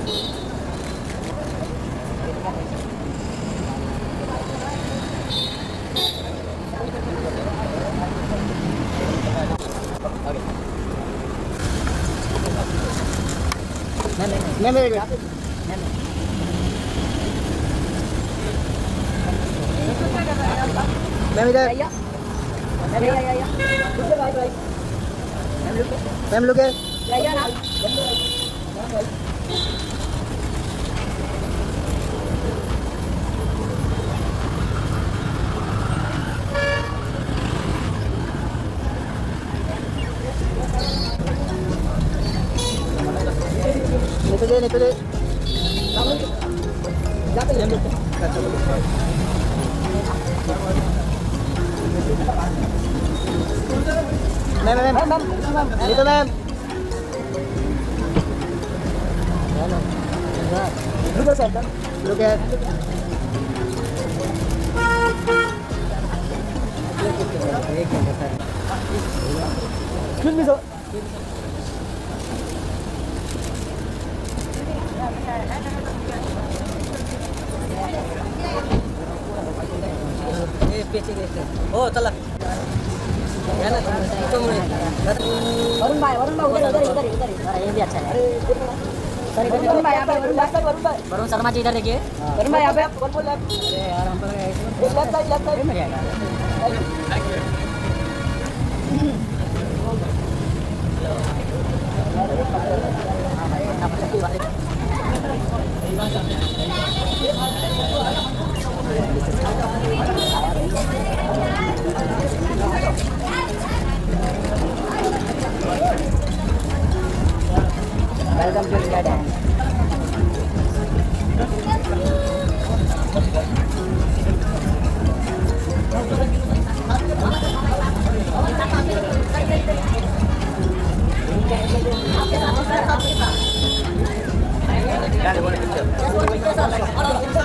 Ma'am इधर ma'am लोग निकले मैम Oh, telah. वरुण भाई उधर ये भी अच्छा है। वरुण भाई यहाँ पे वरुण शर्मा जी इधर देखिए। वरुण भाई यहाँ पे अरे यार हम पर लेफ्ट साइड मिल जाएगा। Welcome to India Dance. Boleh picture.